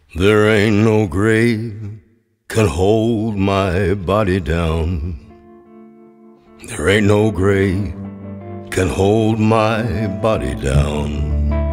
There ain't no grave can hold my body down. There ain't no grave can hold my body down.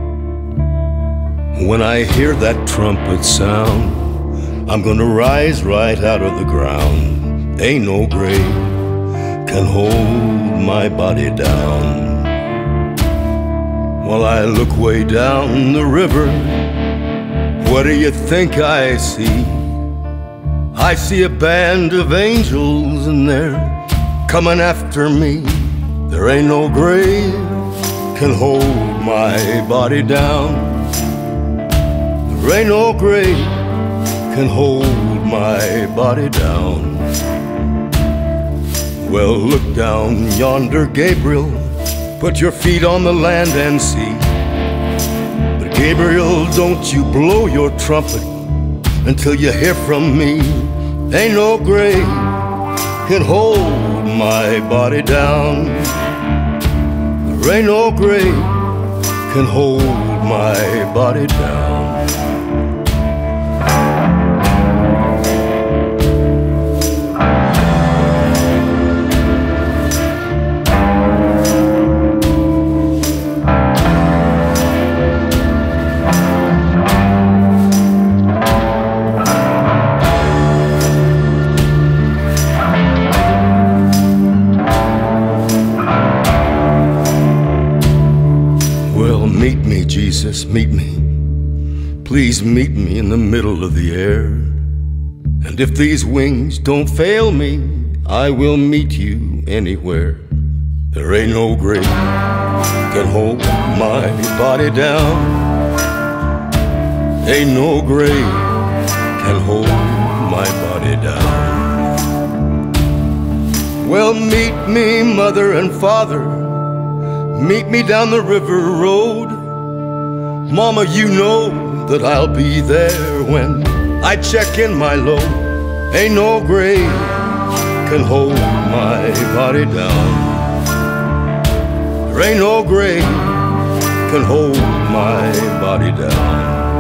When I hear that trumpet sound, I'm gonna rise right out of the ground. Ain't no grave can hold my body down. Well, I look way down the river. What do you think I see? I see a band of angels and they're coming after me. There ain't no grave can hold my body down. There ain't no grave can hold my body down. Well, look down yonder, Gabriel. Put your feet on the land and see. Gabriel, don't you blow your trumpet until you hear from me. Ain't no grave can hold my body down. There ain't no grave can hold my body down. Meet me, Jesus, meet me. Please meet me in the middle of the air. And if these wings don't fail me, I will meet you anywhere. There ain't no grave can hold my body down. Ain't no grave can hold my body down. Well, meet me, mother and father. Meet me down the river road. Mama, you know that I'll be there when I check in my load. Ain't no grave can hold my body down. There ain't no grave can hold my body down.